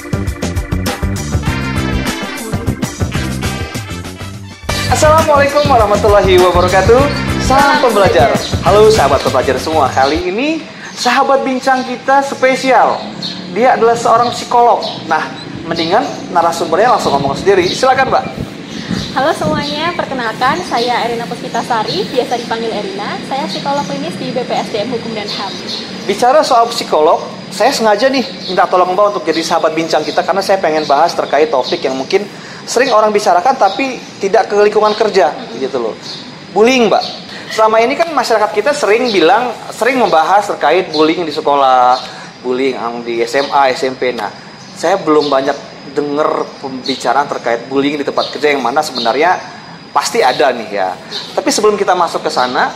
Assalamualaikum warahmatullahi wabarakatuh. Salam pembelajar. Halo sahabat pembelajar semua. Kali ini sahabat bincang kita spesial. Dia adalah seorang psikolog. Nah, mendingan narasumbernya langsung ngomong sendiri. Silakan, Mbak. Halo semuanya, perkenalkan saya Erina Puspitasari, biasa dipanggil Erina. Saya psikolog klinis di BPSDM Hukum dan HAM. Bicara soal psikolog, saya sengaja nih minta tolong Mbak untuk jadi sahabat bincang kita karena saya pengen bahas terkait topik yang mungkin sering orang bicarakan tapi tidak ke lingkungan kerja gitu loh. Bullying, Mbak. Selama ini kan masyarakat kita sering membahas terkait bullying di sekolah, bullying di SMA, SMP. Nah, saya belum banyak dengar pembicaraan terkait bullying di tempat kerja yang mana sebenarnya pasti ada nih ya. Tapi sebelum kita masuk ke sana,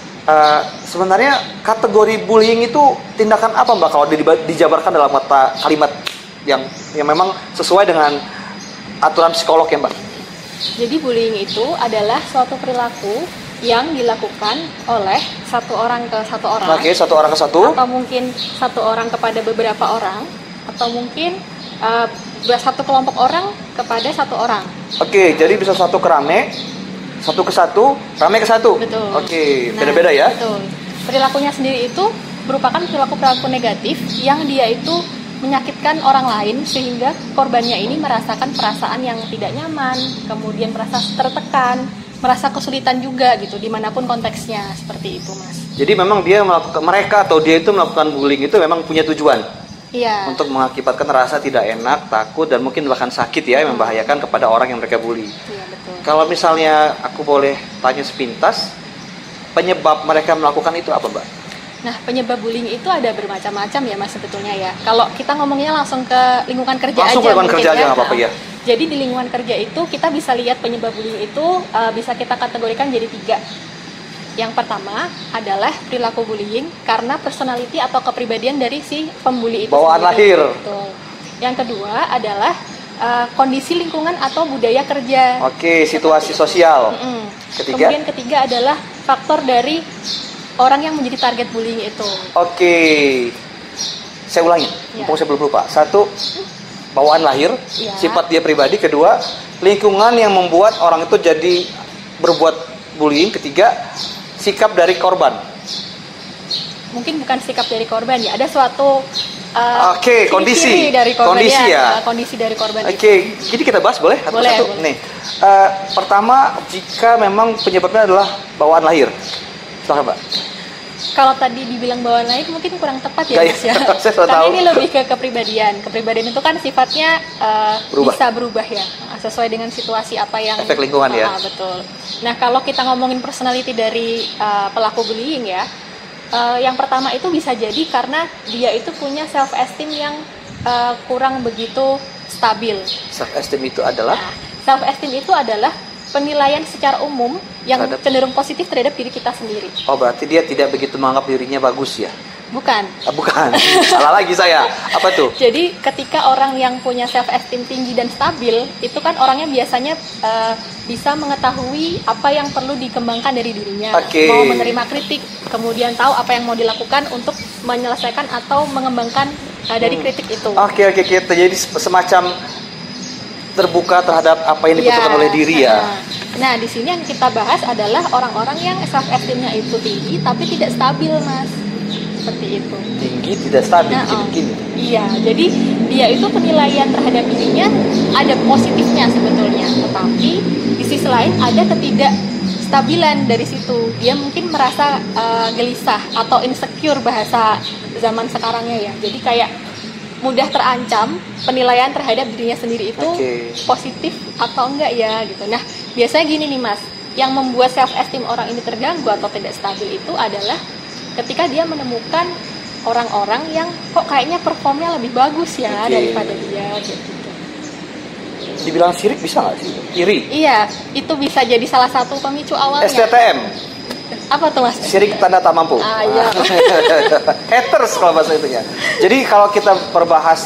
sebenarnya kategori bullying itu tindakan apa, Mbak, kalau dijabarkan dalam kalimat yang memang sesuai dengan aturan psikolog ya, Mbak? Jadi bullying itu adalah suatu perilaku yang dilakukan oleh satu orang ke satu orang. Oke, satu orang ke satu. Atau mungkin satu orang kepada beberapa orang. Atau mungkin satu kelompok orang kepada satu orang. Oke, jadi bisa satu ke rame, satu ke satu, rame ke satu. Betul. Oke, beda-beda ya. Betul. Perilakunya sendiri itu merupakan perilaku negatif yang dia itu menyakitkan orang lain sehingga korbannya ini merasakan perasaan yang tidak nyaman, kemudian merasa tertekan, merasa kesulitan juga gitu dimanapun konteksnya, seperti itu, Mas. Jadi memang dia mereka itu melakukan bullying itu memang punya tujuan. Iya. Untuk mengakibatkan rasa tidak enak, takut dan mungkin bahkan sakit ya, yang membahayakan kepada orang yang mereka bully. Iya, betul. Kalau misalnya aku boleh tanya sepintas, penyebab mereka melakukan itu apa, Mbak? Nah, penyebab bullying itu ada bermacam-macam ya, Mas, sebetulnya ya. Kalau kita ngomongnya langsung ke lingkungan kerja langsung aja. Langsung ke lingkungan kerja aja, nggak apa-apa ya. Jadi di lingkungan kerja itu kita bisa lihat penyebab bullying itu bisa kita kategorikan jadi 3. Yang pertama adalah perilaku bullying karena personality atau kepribadian dari si pembuli itu. Bawaan lahir. Betul. Yang kedua adalah kondisi lingkungan atau budaya kerja. Oke, situasi sosial. Kemudian ketiga adalah faktor dari orang yang menjadi target bullying itu. Oke, saya ulangi, mumpung saya belum lupa. 1, bawaan lahir, sifat dia pribadi. Kedua, lingkungan yang membuat orang itu jadi berbuat bullying. Ketiga, sikap dari korban. Mungkin bukan sikap dari korban ya, ada suatu kondisi dari korban. Kondisi ya. Kondisi dari korban. Oke, jadi kita bahas boleh? Boleh. Nih, pertama, jika memang penyebabnya adalah bawaan lahir. Silahkan, Mbak. Kalau tadi dibilang bawaan lahir mungkin kurang tepat ya, Mas ya. Karena ini lebih ke kepribadian. Kepribadian itu kan sifatnya bisa berubah ya, sesuai dengan situasi apa yang efek lingkungan ya. Betul. Nah, kalau kita ngomongin personality dari pelaku bullying ya, yang pertama itu bisa jadi karena dia itu punya self esteem yang kurang begitu stabil. Self esteem itu adalah? Self esteem itu adalah penilaian secara umum yang cenderung positif terhadap diri kita sendiri. Oh, berarti dia tidak begitu menganggap dirinya bagus ya? Bukan. Bukan. Salah lagi saya. Apa tuh? Jadi ketika orang yang punya self esteem tinggi dan stabil, itu kan orangnya biasanya bisa mengetahui apa yang perlu dikembangkan dari dirinya. Mau menerima kritik, kemudian tahu apa yang mau dilakukan untuk menyelesaikan atau mengembangkan dari kritik itu. Oke. Jadi semacam terbuka terhadap apa yang dibutuhkan oleh diri ya. Nah, di sini yang kita bahas adalah orang-orang yang self esteem-nya itu tinggi tapi tidak stabil, Mas. Seperti itu. Tinggi tidak stabil, gini. Iya, jadi dia itu penilaian terhadap dirinya ada positifnya sebetulnya, tetapi di sisi lain ada ketidakstabilan dari situ. Dia mungkin merasa gelisah atau insecure bahasa zaman sekarangnya ya. Jadi kayak mudah terancam penilaian terhadap dirinya sendiri itu positif atau enggak ya gitu. Nah, biasanya gini nih, Mas, yang membuat self esteem orang ini terganggu atau tidak stabil itu adalah ketika dia menemukan orang-orang yang kok kayaknya performnya lebih bagus ya daripada dia gitu. Dibilang sirik bisa nggak sih? Iri? Iya, itu bisa jadi salah satu pemicu awalnya. STTM? Apa tuh, Mas? Sirik tanda tak mampu. Iya. Haters kalau bahasa itunya. Jadi kalau kita perbahas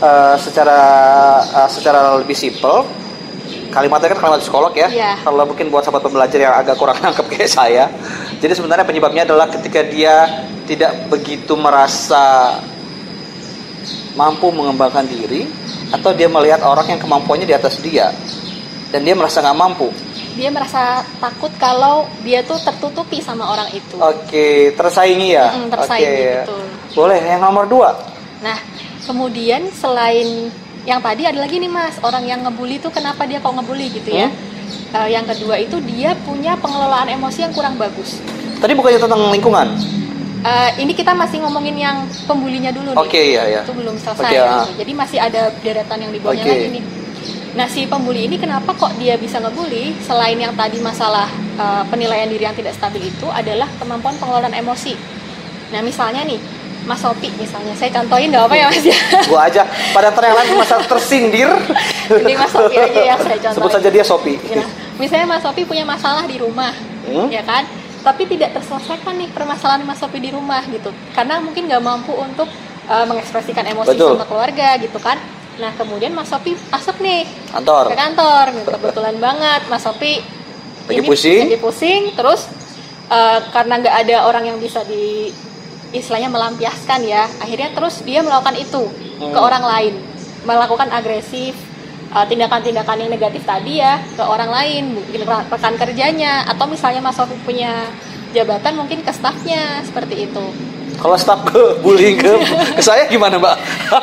secara lebih simple, kalimatnya kan kalimat psikolog ya. Kalau mungkin buat sahabat pembelajar yang agak kurang nangkep kayak saya. Jadi sebenarnya penyebabnya adalah ketika dia tidak begitu merasa mampu mengembangkan diri atau dia melihat orang yang kemampuannya di atas dia dan dia merasa nggak mampu? Dia merasa takut kalau dia tuh tertutupi sama orang itu. Oke, tersaingi ya? Tersaingi, betul. Boleh, yang nomor 2. Nah, kemudian selain yang tadi ada lagi nih Mas, orang yang ngebully tuh kenapa dia kok ngebully gitu ya? Yang kedua itu dia punya pengelolaan emosi yang kurang bagus. Tadi bukannya tentang lingkungan? Ini kita masih ngomongin yang pembulinya dulu nih. Oke, iya. Itu belum selesai. Gitu. Jadi masih ada deretan yang di bawahnya lagi nih. Nah, si pembuli ini kenapa kok dia bisa ngebully? Selain yang tadi masalah penilaian diri yang tidak stabil itu adalah kemampuan pengelolaan emosi. Nah, misalnya nih, Mas Sopi misalnya, saya contohin gak apa ya Mas ya? Gua aja, pada yang lain masa tersindir. Ini Mas Sopi aja yang saya contohin. Sebut saja dia Sopi. Ya, misalnya Mas Sopi punya masalah di rumah, ya kan? Tapi tidak terselesaikan nih permasalahan Mas Sopi di rumah gitu. Karena mungkin gak mampu untuk mengekspresikan emosi sama keluarga gitu kan. Nah, kemudian Mas Sopi masuk nih ke kantor gitu. Kebetulan banget Mas Sopi lagi pusing, terus karena nggak ada orang yang bisa istilahnya melampiaskan ya, akhirnya terus dia melakukan itu ke orang lain, melakukan agresif, tindakan-tindakan yang negatif tadi ya ke orang lain, mungkin rekan kerjanya, atau misalnya Mas Sofi punya jabatan mungkin ke stafnya, seperti itu. Kalau staf bullying ke saya gimana Mbak?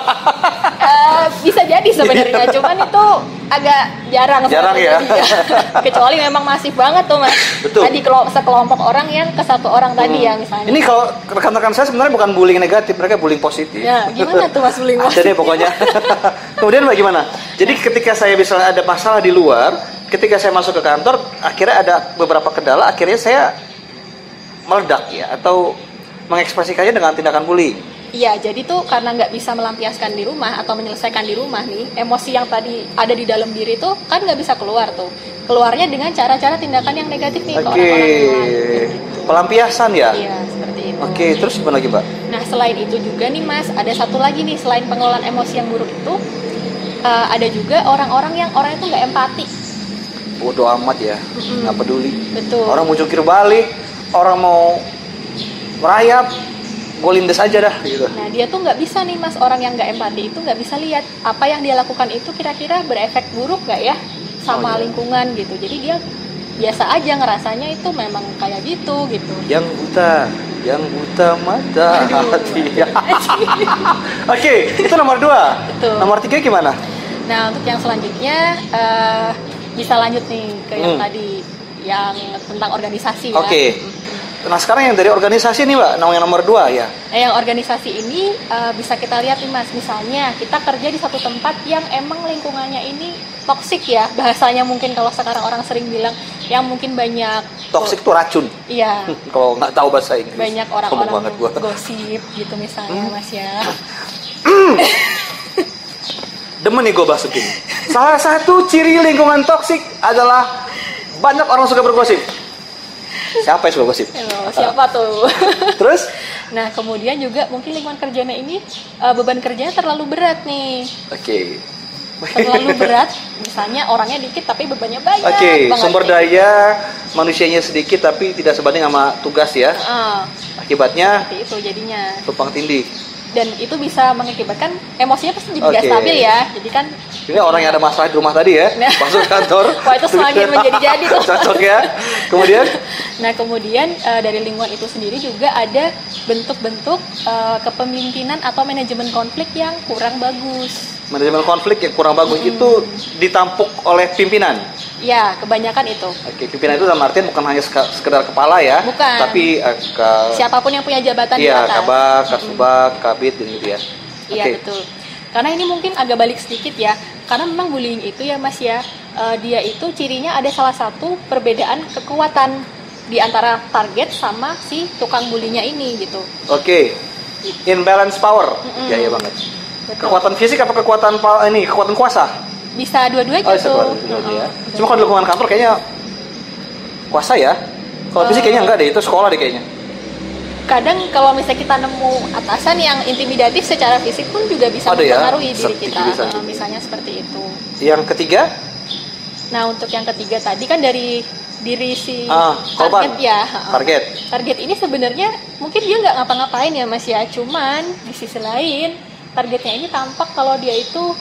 Bisa jadi sebenarnya, cuman itu agak jarang ya. Kecuali memang masif banget tuh Mas. Betul. Tadi sekelompok orang yang ke satu orang tadi ya misalnya. Ini kalau rekan-rekan saya sebenarnya bukan bullying negatif, mereka bullying positif. Ya, gimana tuh Mas bullying positif? Jadi pokoknya. Kemudian bagaimana? Jadi ketika saya misalnya ada masalah di luar, ketika saya masuk ke kantor, akhirnya ada beberapa kendala, akhirnya saya meledak ya, atau mengekspresikannya dengan tindakan bullying. Iya, jadi tuh karena nggak bisa melampiaskan di rumah atau menyelesaikan di rumah nih, emosi yang tadi ada di dalam diri tuh kan nggak bisa keluar tuh. Keluarnya dengan cara-cara tindakan yang negatif nih ke orang-orang lain. Pelampiasan ya? Iya, seperti itu. Oke, terus gimana lagi Mbak? Nah, selain itu juga nih Mas, ada satu lagi nih, selain pengelolaan emosi yang buruk itu, ada juga orang-orang yang orangnya tuh nggak empati. Bodoh amat ya, nggak peduli. Betul. Orang mau jungkir balik, orang mau merayap, gue lindes aja dah gitu. Nah, dia tuh nggak bisa nih Mas, orang yang nggak empati itu nggak bisa lihat apa yang dia lakukan itu kira-kira berefek buruk nggak ya sama lingkungan gitu. Jadi dia biasa aja ngerasanya itu memang kayak gitu. Yang buta mata hati. Oke, itu nomor 2. Betul. Nomor 3 gimana? Nah, untuk yang selanjutnya bisa lanjut nih ke yang tadi yang tentang organisasi ya. Oke. Nah, sekarang yang dari organisasi nih Mbak, yang nomor 2 ya. Yang organisasi ini bisa kita lihat nih Mas, misalnya kita kerja di satu tempat yang emang lingkungannya ini toksik ya, bahasanya mungkin kalau sekarang orang sering bilang yang mungkin banyak toksik tuh racun. Iya. Kalau nggak tahu bahasa Inggris. Banyak orang-orang gosip gitu misalnya Mas ya. Demen nih gue bahas begini. Salah satu ciri lingkungan toksik adalah banyak orang suka bergosip. Siapa yang suka gosip? Siapa tuh? Terus? Nah, kemudian juga mungkin lingkungan kerjanya ini beban kerjanya terlalu berat nih. Oke. Terlalu berat, misalnya orangnya dikit tapi bebannya banyak. Oke, sumber daya manusianya sedikit tapi tidak sebanding sama tugas ya. Akibatnya seperti itu jadinya. tumpang tindih. Dan itu bisa mengakibatkan emosinya pasti jadi nggak stabil ya. Jadi kan ini orang yang ada masalah di rumah tadi ya, masuk kantor. Wah, itu semakin menjadi-jadi tuh. Cocok ya. Kemudian? Nah, kemudian dari lingkungan itu sendiri juga ada bentuk-bentuk kepemimpinan atau manajemen konflik yang kurang bagus. Manajemen konflik yang kurang bagus itu ditampuk oleh pimpinan? Ya, kebanyakan itu. Oke, pimpinan itu dalam artian bukan hanya sekedar kepala ya. Bukan. Tapi siapapun yang punya jabatan di atas. Iya, kabak, kasubag, kabit gitu ya. Iya, betul. Karena ini mungkin agak balik sedikit ya. Karena memang bullying itu ya Mas ya, dia itu cirinya ada salah satu perbedaan kekuatan di antara target sama si tukang bulinya ini gitu. Oke. Imbalance power. Ya banget. Betul. Kekuatan fisik apa kekuatan kuasa? Bisa dua-duanya tuh. Ya. Cuma kalau di lingkungan kantor kayaknya kuasa ya. Kalau fisik kayaknya enggak deh, itu sekolah deh kayaknya. Kadang kalau misalnya kita nemu atasan yang intimidatif secara fisik pun juga bisa mempengaruhi diri kita. Misalnya seperti itu. Yang ketiga? Nah, untuk yang ketiga tadi kan dari diri si target ya. Target ini sebenarnya mungkin dia nggak ngapa-ngapain ya Mas ya. Cuman di sisi lain targetnya ini tampak kalau dia itu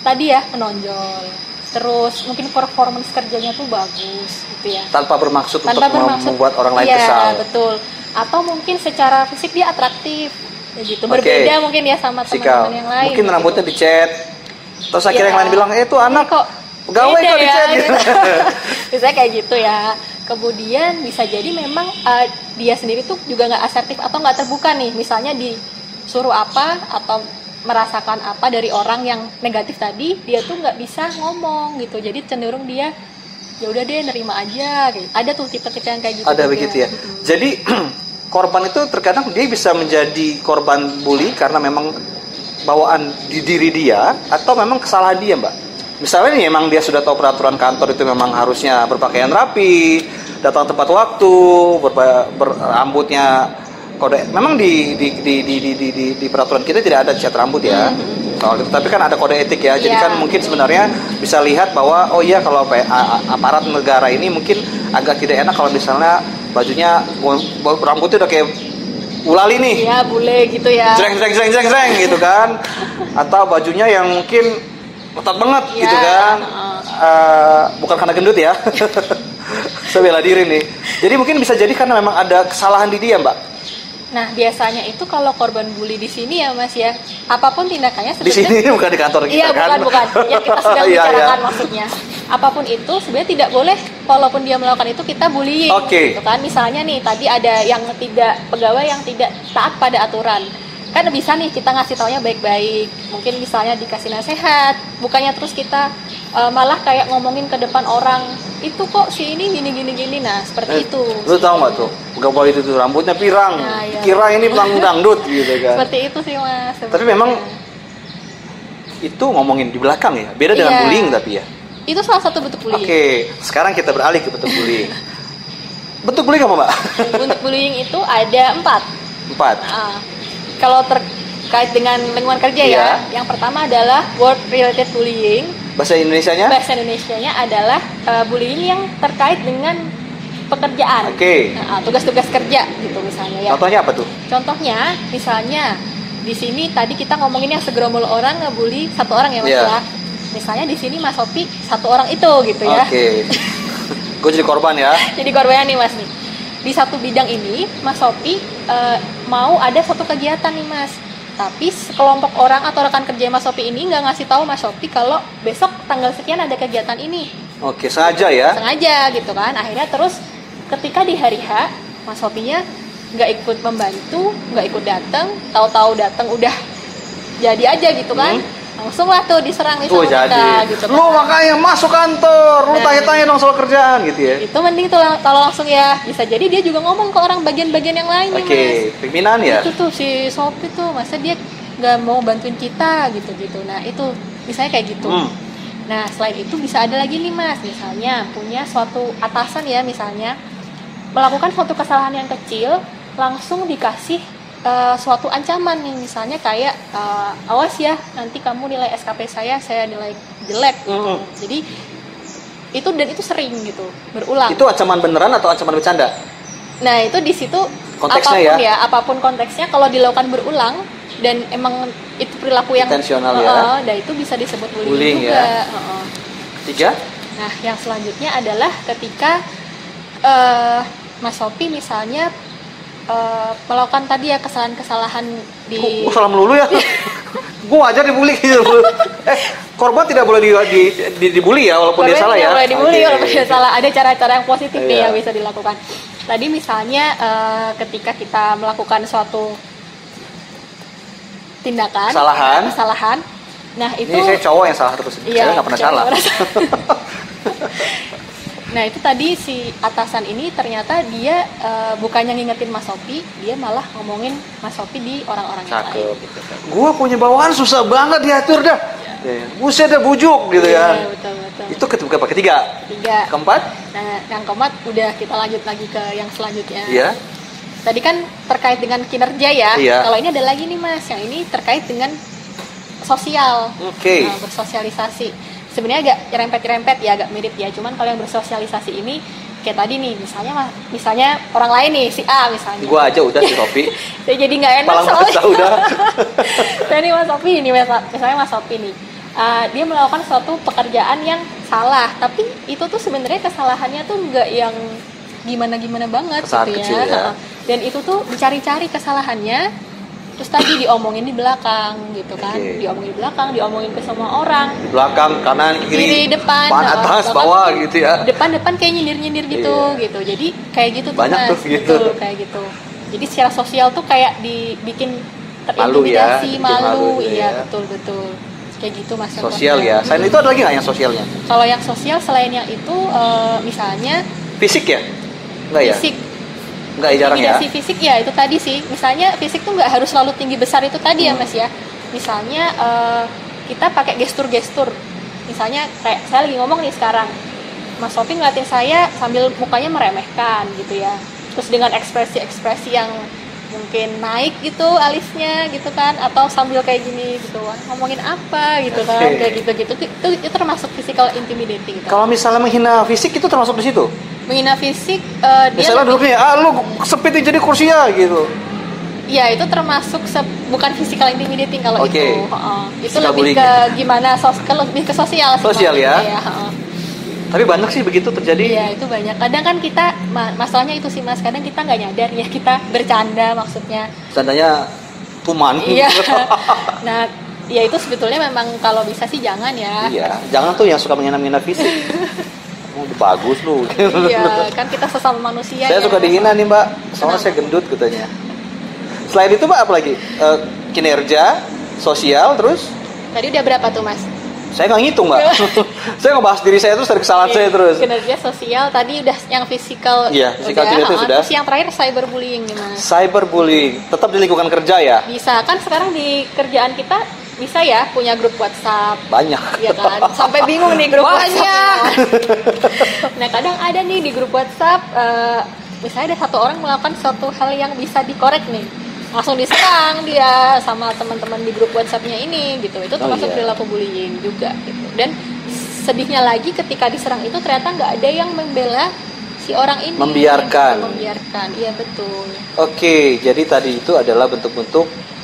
tadi ya menonjol, terus mungkin performance kerjanya tuh bagus gitu ya, tanpa bermaksud untuk membuat orang lain kesal. Iya betul. Atau mungkin secara fisik dia atraktif gitu, berbeda mungkin ya sama teman-teman yang lain. Mungkin rambutnya dicat, terus akhirnya yang lain bilang itu anak kok pegawai kok dicat gitu. Misalnya kayak gitu ya. Kemudian bisa jadi memang dia sendiri tuh juga nggak asertif atau nggak terbuka nih, misalnya disuruh apa atau merasakan apa dari orang yang negatif tadi, dia tuh nggak bisa ngomong gitu, jadi cenderung dia ya udah deh nerima aja gitu. Ada tuh tipe-tipe yang kayak gitu. Ada juga. Begitu ya. Jadi korban itu terkadang dia bisa menjadi korban bully karena memang bawaan di diri dia atau memang kesalahan dia, Mbak. Misalnya nih emang dia sudah tahu peraturan kantor itu memang harusnya berpakaian rapi, datang tepat waktu, rambutnya kode. Memang di peraturan kita tidak ada cat rambut ya. Soal itu, tapi kan ada kode etik ya. Jadi kan mungkin sebenarnya bisa lihat bahwa oh iya kalau aparat negara ini mungkin agak tidak enak kalau misalnya bajunya rambutnya udah kayak ulali nih. Iya, bule gitu ya. Jreng gitu kan. Atau bajunya yang mungkin ketat banget gitu kan. Bukan karena gendut ya. Saya bela diri nih. Jadi mungkin bisa jadi karena memang ada kesalahan di dia, Mbak. Nah, biasanya itu kalau korban bully di sini ya, Mas ya, apapun tindakannya sebenarnya di sini bukan di kantor kita iya, kan. Bukan. Yang kita sedang bicarakan maksudnya. Apapun itu sebenarnya tidak boleh walaupun dia melakukan itu kita bullying. Gitu kan. Misalnya nih tadi ada yang pegawai yang tidak taat pada aturan. Kan bisa nih kita ngasih taunya baik-baik, mungkin misalnya dikasih nasihat, bukannya terus kita malah kayak ngomongin ke depan orang, itu kok si ini gini, nah seperti itu. Lu tahu nggak tuh, pegawai itu tuh rambutnya pirang, iya. Kira ini panggung dangdut gitu kan. Seperti itu sih Mas. Tapi memang itu ngomongin di belakang ya, beda dengan bullying tapi ya. Itu salah satu bentuk bullying. Oke, sekarang kita beralih ke bentuk bullying. Bentuk bullying apa, Mbak? Bentuk bullying itu ada 4. Kalau terkait dengan lingkungan kerja ya, yang pertama adalah work related bullying. Bahasa Indonesianya? Bahasa Indonesianya adalah bullying yang terkait dengan pekerjaan. Tugas-tugas kerja gitu misalnya ya. Contohnya apa tuh? Contohnya misalnya di sini tadi kita ngomongin yang segerombol orang ngebully satu orang ya Mas ya. Misalnya di sini Mas Sopi satu orang itu gitu ya. Gue jadi korban ya. Jadi korbannya nih Mas nih. Di satu bidang ini Mas Sopi mau ada suatu kegiatan nih Mas, tapi sekelompok orang atau rekan kerja Mas Sopi ini nggak ngasih tahu Mas Sopi kalau besok tanggal sekian ada kegiatan ini. Sengaja ya? Sengaja gitu kan. Akhirnya terus ketika di hari H Mas Sopinya nggak ikut membantu, nggak ikut datang, tahu-tahu datang udah jadi aja gitu kan. Langsung lah tuh diserang nih sama kita gitu kan. Lu makanya masuk kantor, lu tanya-tanya dong soal kerjaan gitu ya. Itu mending tuh kalau langsung ya, bisa jadi dia juga ngomong ke orang bagian-bagian yang lain nih Mas. Pimpinan ya. Itu tuh si Sopi tuh, masa dia nggak mau bantuin kita gitu-gitu. Nah itu misalnya kayak gitu. Nah selain itu bisa ada lagi nih Mas, misalnya punya suatu atasan ya misalnya melakukan suatu kesalahan yang kecil, langsung dikasih suatu ancaman nih, misalnya kayak awas ya nanti kamu nilai SKP saya nilai jelek gitu. Jadi itu sering gitu berulang. Itu ancaman beneran atau ancaman bercanda? Nah itu di situ konteksnya apapun apapun konteksnya, kalau dilakukan berulang dan emang itu perilaku yang intensional ya. Dan itu bisa disebut bullying juga. Ketiga? Nah yang selanjutnya adalah ketika Mas Sopi misalnya melakukan tadi ya kesalahan-kesalahan di salah melulu ya. Gue aja dibully gitu. Korban tidak boleh dibully ya walaupun dia salah ya. Tidak boleh dibully walaupun dia salah. Ada cara-cara yang positif nih yang bisa dilakukan. Tadi misalnya ketika kita melakukan suatu tindakan kesalahan. Nah, itu ini saya cowok yang salah terus. Saya nggak pernah salah. Nah itu tadi si atasan ini ternyata dia bukannya ngingetin Mas Sopi, dia malah ngomongin Mas Sopi di orang-orang yang lain gitu. Gua punya bawaan susah banget diatur dah. Buset dah bujuk gitu ya. Betul. Itu ketiga. Keempat? Nah yang keempat udah kita lanjut lagi ke yang selanjutnya. Iya. Tadi kan terkait dengan kinerja ya. Iya. Kalau ini ada lagi nih Mas, yang ini terkait dengan sosial. Bersosialisasi. Sebenarnya agak rempet ya, agak mirip ya. Cuman kalau yang bersosialisasi ini kayak tadi nih, misalnya orang lain nih, si A misalnya. Gua aja udah si Sopi. Saya jadi nggak enak soalnya. Udah. Saya nih Mas Sopi ini, misalnya Mas Sopi nih. dia melakukan suatu pekerjaan yang salah, tapi itu tuh sebenarnya kesalahannya tuh nggak yang gimana-gimana banget kesalahan gitu kecil, ya. Dan itu tuh dicari-cari kesalahannya, terus tadi diomongin di belakang gitu kan, diomongin di belakang, diomongin ke semua orang, di belakang, kanan, kiri, depan, atas, bawah gitu ya, depan kayak nyindir gitu gitu, jadi kayak gitu tuh banyak Mas, tuh gitu. Betul, kayak gitu. Jadi secara sosial tuh kayak dibikin terintimidasi, malu, iya betul kayak gitu Mas. Sosial ya. Selain itu ada lagi nggak yang sosialnya? Kalau yang sosial selain yang itu, misalnya fisik ya? Enggak ya? Fisik. Enggak ya, jarang ya? Intimidasi fisik ya itu tadi sih. Misalnya fisik tuh nggak harus selalu tinggi besar itu tadi ya Mas ya. Misalnya kita pakai gestur-gestur. Misalnya kayak saya lagi ngomong nih sekarang, Mas Sofi ngeliatin saya sambil mukanya meremehkan gitu ya. Terus dengan ekspresi-ekspresi yang mungkin naik gitu alisnya gitu kan, atau sambil kayak gini gitu, ngomongin apa gitu kan, kayak gitu itu termasuk physical intimidating gitu. Kalau misalnya menghina fisik itu termasuk di situ? Menghina fisik, misalnya duduknya, lu sepitin jadi kursi ya gitu. Ya itu termasuk bukan physical intimidating kalau itu. Itu lebih bullying. Ke gimana, lebih ke sosial. Sosial ya. Tapi banyak sih begitu terjadi. Iya itu banyak. Kadang kan kita masalahnya itu sih Mas. Kadang kita nggak nyadar ya, kita bercanda maksudnya. Bercandanya tuman. Iya. Nah, ya itu sebetulnya memang kalau bisa sih jangan ya. Iya. Jangan tuh yang suka menghina fisik. Udah bagus lu. Iya. Kan kita sesama manusia. Saya suka dihina nih Mbak. Soalnya saya gendut katanya. Selain itu Mbak apa lagi? Kinerja, sosial, terus? Tadi udah berapa tuh Mas? Saya nggak ngitung Mbak. Saya ngebahas diri saya terus dari kesalahan saya terus. Kinerja, sosial, tadi udah yang fisikal. Iya, fisikal itu sudah. Terus yang terakhir cyberbullying gimana? Cyberbullying, tetap di lingkungan kerja ya? Bisa, kan sekarang di kerjaan kita bisa ya punya grup WhatsApp. Banyak. Iya kan? Sampai bingung nih grup WhatsApp. Nah kadang ada nih di grup WhatsApp, misalnya ada satu orang melakukan suatu hal yang bisa dikorek nih, langsung diserang dia sama teman-teman di grup WhatsApp-nya ini gitu. Itu termasuk perilaku bullying juga gitu. Dan sedihnya lagi ketika diserang itu ternyata nggak ada yang membela si orang ini. Membiarkan. Iya betul. Oke, jadi tadi itu adalah bentuk-bentuk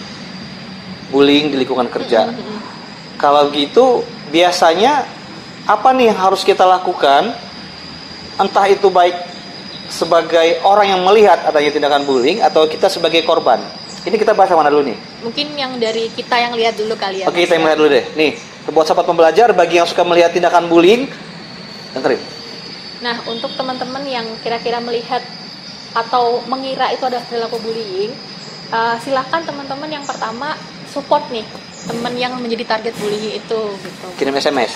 bullying di lingkungan kerja. Kalau gitu biasanya apa nih yang harus kita lakukan? Entah itu baik sebagai orang yang melihat adanya tindakan bullying atau kita sebagai korban. Ini kita bahas yang mana dulu nih? Mungkin yang dari kita yang lihat dulu kali ya. Oke, kita yang melihat dulu deh. Nih, buat sahabat pembelajar, bagi yang suka melihat tindakan bullying, dengerin. Nah, untuk teman-teman yang kira-kira melihat atau mengira itu adalah perilaku bullying, silakan teman-teman yang pertama support nih teman yang menjadi target bullying itu gitu. Kirim SMS.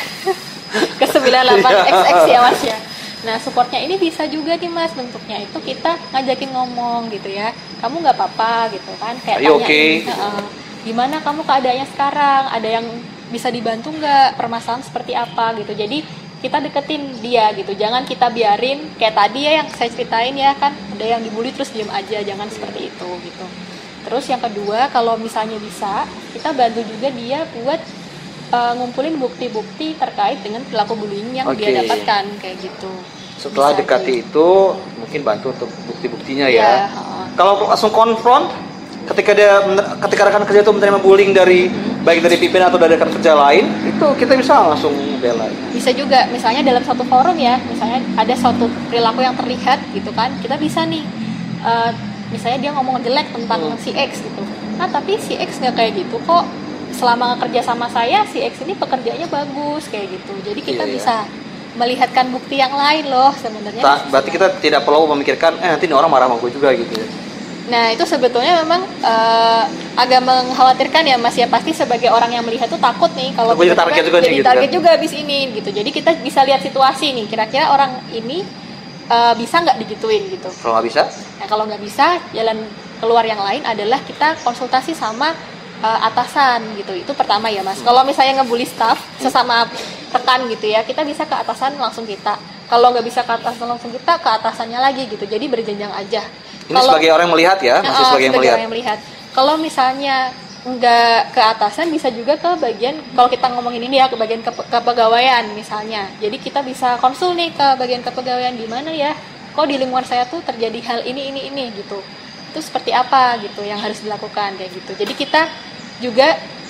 Ke 98XX ya Mas ya. Nah supportnya ini bisa juga nih Mas, bentuknya itu kita ngajakin ngomong gitu ya, kamu nggak apa-apa gitu kan, kayak tanyain gimana kamu keadaannya sekarang, ada yang bisa dibantu nggak, permasalahan seperti apa gitu. Jadi kita deketin dia gitu, jangan kita biarin kayak tadi ya yang saya ceritain ya kan, ada yang dibully terus diem aja, jangan seperti itu gitu. Terus yang kedua, kalau misalnya bisa kita bantu juga dia buat ngumpulin bukti-bukti terkait dengan perilaku bullying yang dia dapatkan kayak gitu. Setelah dekati itu mungkin bantu untuk bukti-buktinya ya. Kalau langsung konfront ketika rekan kerja itu menerima bullying dari baik dari pimpinan atau dari rekan kerja lain, itu kita bisa langsung bela. Bisa juga misalnya dalam satu forum ya, misalnya ada suatu perilaku yang terlihat gitu kan, kita bisa nih misalnya dia ngomong jelek tentang si X gitu. Nah tapi si X nggak kayak gitu kok, selama kerja sama saya si X ini pekerjaannya bagus kayak gitu. Jadi kita bisa melihatkan bukti yang lain loh sebenarnya. Berarti kita tidak perlu memikirkan nanti ini orang marah sama gue juga gitu. Nah itu sebetulnya memang agak mengkhawatirkan ya Mas ya, pasti sebagai orang yang melihat tuh takut nih kalau jadi target juga jadi target juga abis ini gitu. Jadi kita bisa lihat situasi nih, kira-kira orang ini bisa nggak digituin gitu. Kalau nggak bisa? Nah kalau nggak bisa, jalan keluar yang lain adalah kita konsultasi sama atasan gitu. Itu pertama ya Mas. Kalau misalnya ngebully staff sesama rekan gitu ya, kita bisa ke atasan langsung kita. Kalau nggak bisa ke atasan langsung kita, ke atasannya lagi gitu. Jadi berjenjang aja. Ini sebagai orang yang melihat ya, masih sebagai orang yang melihat. Kalau misalnya nggak ke atasan, bisa juga ke bagian, kalau kita ngomongin ini ya, ke bagian kepegawaian misalnya. Jadi kita bisa konsul nih ke bagian kepegawaian, di mana ya, kok di lingkungan saya tuh terjadi hal ini gitu. Itu seperti apa gitu yang harus dilakukan kayak gitu. Jadi kita juga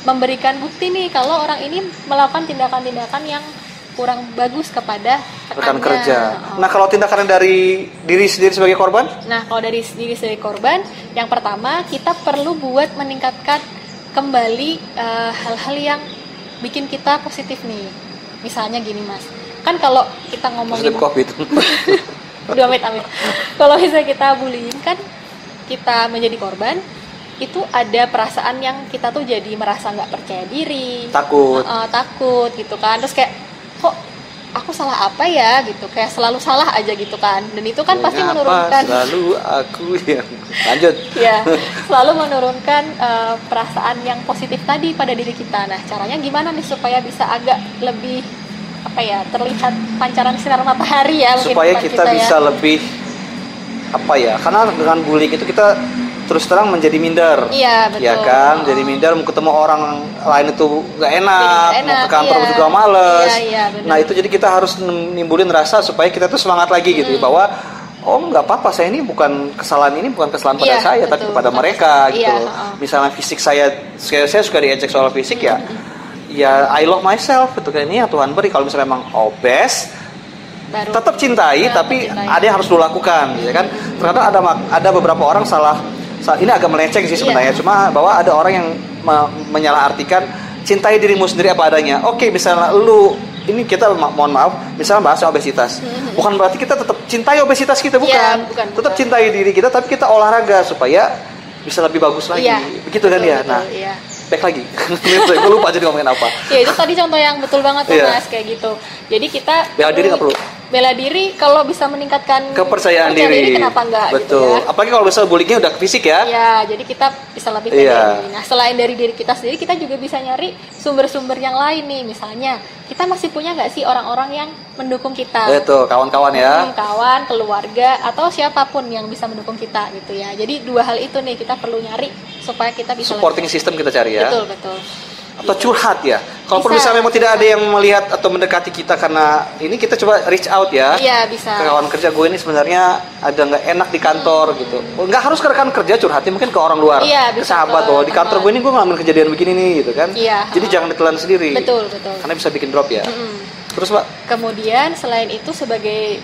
memberikan bukti nih kalau orang ini melakukan tindakan-tindakan yang kurang bagus kepada rekan kerja. Nah, kalau tindakan dari diri sendiri sebagai korban? Nah, kalau dari diri sebagai korban, yang pertama kita perlu buat meningkatkan kembali hal-hal yang bikin kita positif nih. Misalnya gini, Mas. Kan kalau kita ngomongin positif COVID. Udah amit-amit. Kalau misalnya kita bullying kan kita menjadi korban, itu ada perasaan yang kita tuh jadi merasa nggak percaya diri, takut gitu kan. Terus kayak kok aku salah apa ya gitu, kayak selalu salah aja gitu kan, dan itu kan pasti menurunkan selalu aku yang lanjut ya, selalu menurunkan perasaan yang positif tadi pada diri kita. Nah, caranya gimana nih supaya bisa agak lebih terlihat pancaran sinar matahari ya, supaya kita bisa lebih karena dengan bullying itu kita terus terang menjadi minder, iya betul, ya kan, jadi minder, mau ketemu orang lain itu nggak enak, mau ke kantor juga males, nah itu jadi kita harus nimbulin rasa supaya kita tuh semangat lagi gitu, bahwa nggak apa-apa, saya ini bukan kesalahan pada saya, betul, tapi kepada mereka gitu. Misalnya fisik saya suka diejek soal fisik ya I love myself gitu kan, ini ya Tuhan beri. Kalau misalnya memang obes tetap cintai, tapi ada yang harus lo lakukan, ya kan. Ternyata ada beberapa orang ini agak melenceng sih sebenarnya, cuma bahwa ada orang yang menyalahartikan cintai dirimu sendiri apa adanya. Oke, misalnya ini kita mohon maaf, misalnya bahas obesitas, bukan berarti kita tetap cintai obesitas kita, bukan. Tetap cintai diri kita, tapi kita olahraga supaya bisa lebih bagus lagi, begitu kan ya. Nah, back lagi, gue lupa jadi ngomongin apa. Ya itu tadi contoh yang betul banget tuh Mas, kayak gitu. Jadi kita bela diri nggak perlu. Bela diri kalau bisa meningkatkan kepercayaan diri, kenapa enggak? Betul. Gitu ya. Apalagi kalau misalnya bullyingnya udah ke fisik ya. Iya, jadi kita bisa lebih pede. Nah, selain dari diri kita sendiri, kita juga bisa nyari sumber-sumber yang lain nih. Misalnya, kita masih punya nggak sih orang-orang yang mendukung kita? Betul, kawan-kawan ya. Kawan, keluarga, atau siapapun yang bisa mendukung kita gitu ya. Jadi dua hal itu nih kita perlu nyari supaya kita bisa supporting system kita cari ya. Betul. Atau curhat ya. Kalaupun misalnya memang tidak ada yang melihat atau mendekati kita karena ini, kita coba reach out ya. Iya, bisa. Ke kawan kerja gue ini sebenarnya ada nggak enak di kantor gitu. Nggak harus ke rekan kerja, curhatnya mungkin ke orang luar. Iya, ke sahabat di kantor gue ini gue ngalamin kejadian begini nih gitu kan. Iya. Jadi jangan ditelan sendiri. Betul. Karena bisa bikin drop ya. Terus Pak? Kemudian selain itu sebagai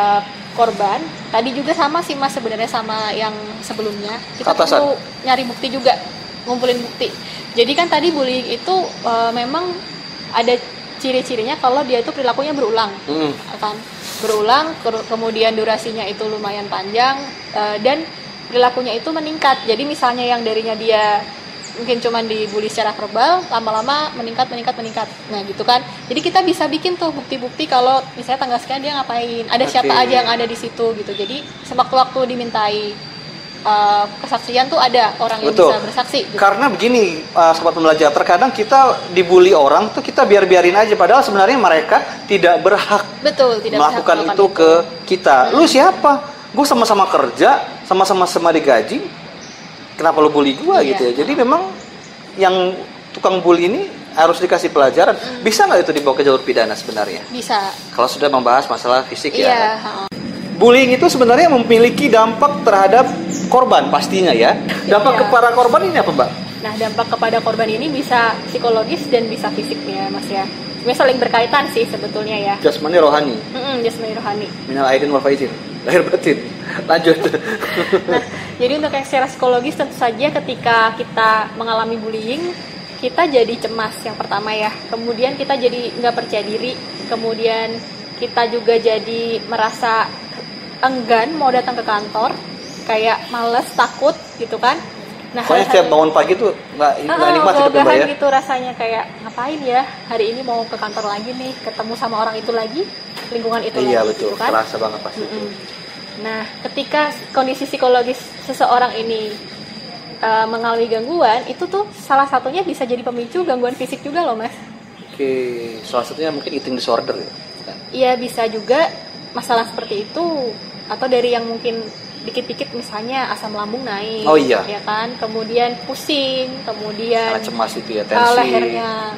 korban, tadi juga sama sih Mas, sebenarnya sama yang sebelumnya. Kita perlu nyari bukti juga, ngumpulin bukti. Jadi kan tadi bullying itu memang ada ciri-cirinya kalau dia itu perilakunya berulang, kan? Berulang, kemudian durasinya itu lumayan panjang, dan perilakunya itu meningkat. Jadi misalnya yang darinya dia mungkin cuma dibully secara verbal, lama-lama meningkat. Nah gitu kan. Jadi kita bisa bikin tuh bukti-bukti kalau misalnya tanggal sekian dia ngapain, ada siapa aja yang ada di situ gitu. Jadi sewaktu-waktu dimintai kesaksian tuh ada orang yang bisa bersaksi gitu. Karena begini, sobat pembelajar, terkadang kita dibully orang tuh kita biarin aja, padahal sebenarnya mereka tidak berhak tidak melakukan berhak itu ke kita. Lu siapa? Gue sama-sama kerja, sama-sama digaji, kenapa lu bully gue gitu ya. Jadi memang yang tukang bully ini harus dikasih pelajaran. Bisa nggak itu dibawa ke jalur pidana sebenarnya? Bisa. Kalau sudah membahas masalah fisik ya. Bullying itu sebenarnya memiliki dampak terhadap korban pastinya ya. Dampak kepada korban ini apa Mbak? Nah, dampak kepada korban ini bisa psikologis dan bisa fisik ya Mas ya. Sebenarnya saling berkaitan sih sebetulnya ya. Jasmani rohani. Jasmani rohani. Minal aidin wal faizin. Lahir batin. Lanjut. Nah, jadi untuk yang secara psikologis tentu saja ketika kita mengalami bullying, kita jadi cemas yang pertama ya. Kemudian kita jadi nggak percaya diri. Kemudian kita juga jadi merasa enggan mau datang ke kantor, kayak males, takut gitu kan. Nah, pokoknya setiap bangun pagi tuh nggak nikmat hidupnya ya. Gitu rasanya, kayak ngapain ya hari ini mau ke kantor lagi nih, ketemu sama orang itu lagi, lingkungan itu lagi. Iya betul, gitu kan? terasa banget pasti. Nah, ketika kondisi psikologis seseorang ini mengalami gangguan, itu tuh salah satunya bisa jadi pemicu gangguan fisik juga loh Mas. Oke, salah satunya mungkin eating disorder ya. Iya, bisa juga masalah seperti itu, atau dari yang mungkin dikit-dikit misalnya asam lambung naik, ya kan, kemudian pusing, kemudian karena cemas itu ya, tensi, lehernya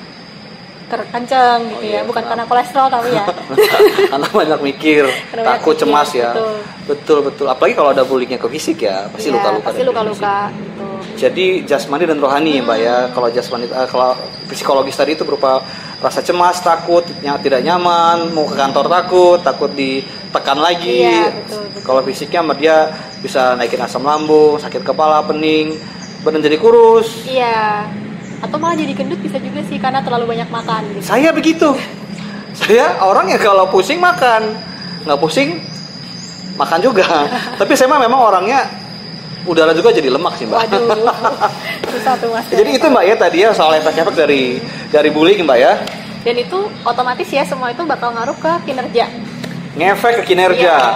kenceng gitu ya, bukan karena kolesterol tapi ya, karena banyak mikir, takut, cemas ya, betul. Apalagi kalau ada bullyingnya ke fisik ya, pasti luka-luka. Pasti luka-luka gitu. Jadi jasmani dan rohani Mbak ya. Kalau jasmani, kalau psikologis tadi itu berupa rasa cemas, takut, tidak nyaman, mau ke kantor takut ditekan lagi. Iya, betul. Kalau fisiknya dia bisa naikin asam lambung, sakit kepala, pening, badan jadi kurus. Iya. Atau malah jadi gendut bisa juga sih karena terlalu banyak makan. Gitu. Saya begitu. Saya orang yang kalau pusing makan, nggak pusing makan juga. Tapi saya memang orangnya udara juga jadi lemak sih Mbak. Waduh, susah tuh Mas. Jadi itu Mbak ya tadi ya soal efek-efek dari bullying Mbak ya. Dan itu otomatis ya semua itu bakal ngaruh ke kinerja. Ngefek ke kinerja. Iya.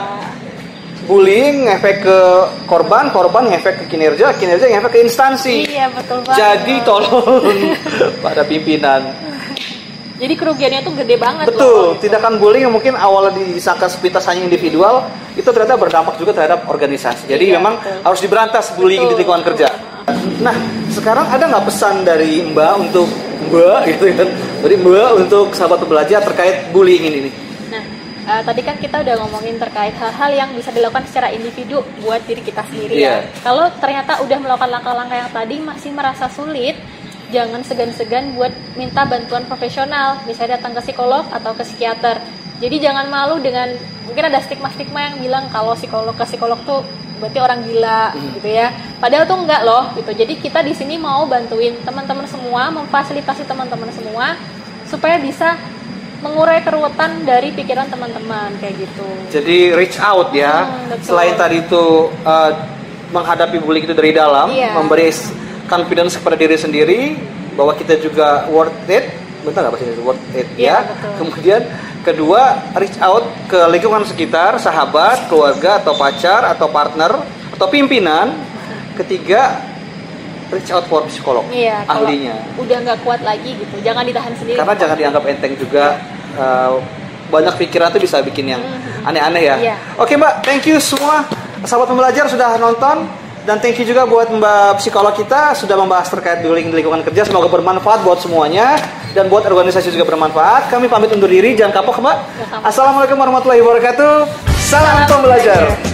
Bullying ngefek ke korban ngefek ke kinerja ngefek ke instansi. Iya betul banget. Jadi tolong pada pimpinan. Jadi kerugiannya tuh gede banget. Betul, tindakan bullying yang mungkin awalnya disangka sepintas hanya individual, itu ternyata berdampak juga terhadap organisasi. Jadi memang harus diberantas bullying di lingkungan kerja. Nah, sekarang ada nggak pesan dari Mbak untuk gitu kan? Dari Mbak untuk sahabat pembelajar terkait bullying ini? Nah, tadi kan kita udah ngomongin terkait hal-hal yang bisa dilakukan secara individu buat diri kita sendiri ya. Kalau ternyata udah melakukan langkah-langkah yang tadi masih merasa sulit, jangan segan-segan buat minta bantuan profesional, misalnya datang ke psikolog atau ke psikiater. Jadi jangan malu dengan, mungkin ada stigma-stigma yang bilang kalau ke psikolog tuh berarti orang gila gitu ya. Padahal tuh enggak loh gitu. Jadi kita di sini mau bantuin teman-teman semua, memfasilitasi teman-teman semua supaya bisa mengurai keruwetan dari pikiran teman-teman kayak gitu. Jadi reach out ya. Selain tadi itu menghadapi bullying itu dari dalam, memberi confidence kepada diri sendiri bahwa kita juga worth it, betul nggak bahasa worth it ya. Kemudian kedua, reach out ke lingkungan sekitar, sahabat, keluarga atau pacar atau partner atau pimpinan. Ketiga, reach out for psikolog, ahlinya. Udah nggak kuat lagi gitu, jangan ditahan sendiri. Karena jangan dianggap enteng juga. Banyak pikiran tuh bisa bikin yang aneh-aneh ya. Oke Mbak, thank you semua sahabat pembelajar sudah nonton. Dan thank you juga buat Mbak psikolog kita sudah membahas terkait bullying di lingkungan kerja. Semoga bermanfaat buat semuanya dan buat organisasi juga bermanfaat. Kami pamit undur diri, jangan kapok Mbak. Assalamualaikum warahmatullahi wabarakatuh. Salam pembelajar.